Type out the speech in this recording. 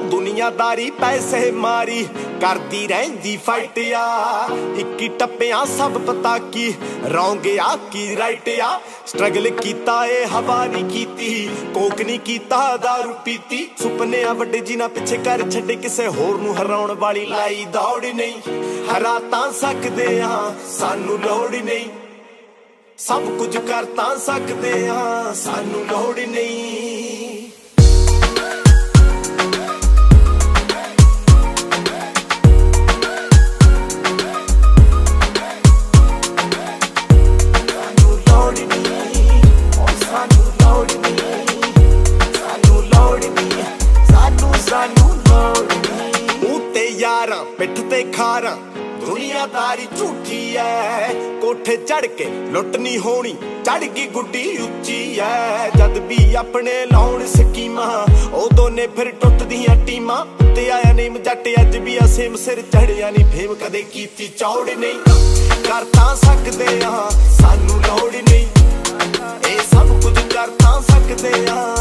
दुनियादारी पैसे मारी करदी रहिंदी फाइट आ। इक्की टप्पियां सब पता की रौंग आ की राइट आ। स्ट्रगल कीता ए हवा नहीं कीती, कोक नहीं कीता दारू पीती। सुपने वड्डे जिन्हां पिछे कर छड्डे, किसे होर नूं हराउण वाली लाई दौड़ नहीं। हरा तां सकदे आ सानू लोड़ नहीं, सब कुछ कर तां सकदे आ सानू लोड़ नहीं। पिठ ते खारा दुनियादारी झूठी है, कोठे चढ़ के लुट नहीं होनी चढ़ गई गुड्डी उच्ची है। जद भी अपने लाउण स्कीमां उदों ने फिर टुटदियां टीमां। ते आया नहीं मजट अज भी असेम सिर चढ़िया नहीं, फेम कदे कीती चौड़ नहीं। कर तां सकदे आ सानू लोड़ नहीं, ए सब कुछ कर तां सकदे आ।